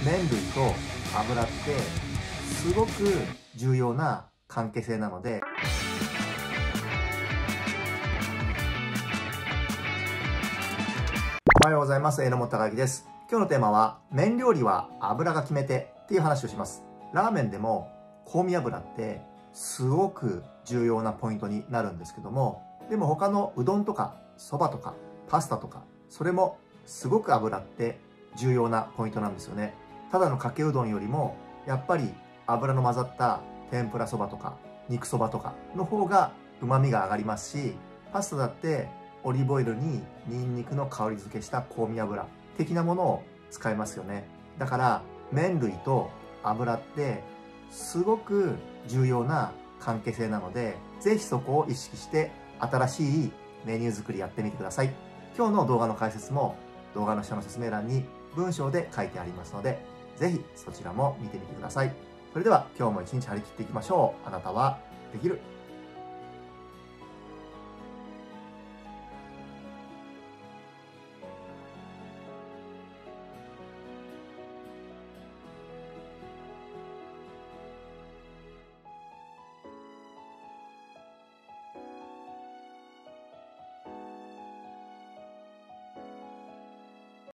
麺類と油ってすごく重要な関係性なので、おはようございます。榎本隆之です。今日のテーマは、麺料理は油が決め手っていう話をします。ラーメンでも香味油ってすごく重要なポイントになるんですけども、でも他のうどんとかそばとかパスタとか、それもすごく油って重要なポイントなんですよね。ただのかけうどんよりも、やっぱり油の混ざった天ぷらそばとか肉そばとかの方が旨味が上がりますし、パスタだってオリーブオイルにニンニクの香り付けした香味油的なものを使いますよね。だから麺類と油ってすごく重要な関係性なので、ぜひそこを意識して新しいメニュー作りやってみてください。今日の動画の解説も動画の下の説明欄に文章で書いてありますので、ぜひそちらも見てみてください。それでは今日も一日張り切っていきましょう。あなたはできる。